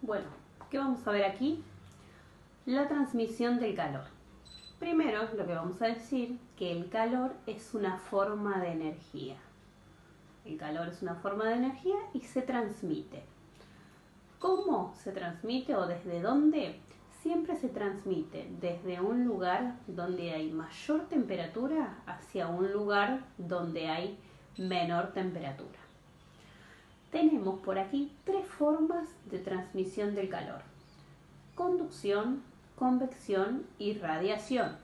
Bueno, ¿qué vamos a ver aquí? La transmisión del calor. Primero, lo que vamos a decir, que el calor es una forma de energía. El calor es una forma de energía y se transmite. ¿Cómo se transmite o desde dónde? Siempre se transmite desde un lugar donde hay mayor temperatura hacia un lugar donde hay menor temperatura. Tenemos por aquí tres formas de transmisión del calor: conducción, convección y radiación.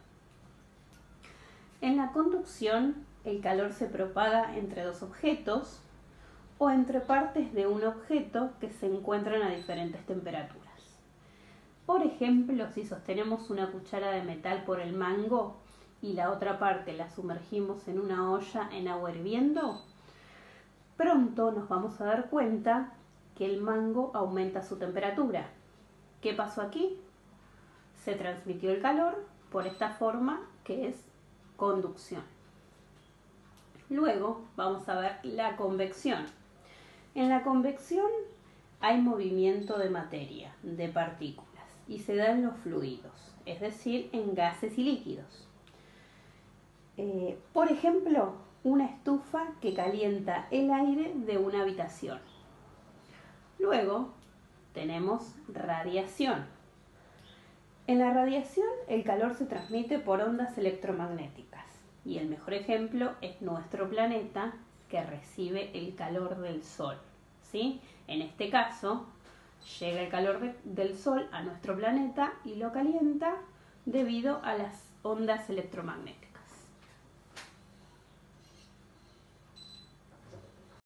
En la conducción, el calor se propaga entre dos objetos o entre partes de un objeto que se encuentran a diferentes temperaturas. Por ejemplo, si sostenemos una cuchara de metal por el mango y la otra parte la sumergimos en una olla en agua hirviendo, pronto nos vamos a dar cuenta que el mango aumenta su temperatura. ¿Qué pasó aquí? Se transmitió el calor por esta forma que es conducción. Luego vamos a ver la convección. En la convección hay movimiento de materia, de partículas, y se da en los fluidos, es decir, en gases y líquidos. Por ejemplo, una estufa que calienta el aire de una habitación. Luego tenemos radiación. En la radiación el calor se transmite por ondas electromagnéticas y el mejor ejemplo es nuestro planeta, que recibe el calor del Sol, ¿sí? En este caso llega el calor del Sol a nuestro planeta y lo calienta debido a las ondas electromagnéticas.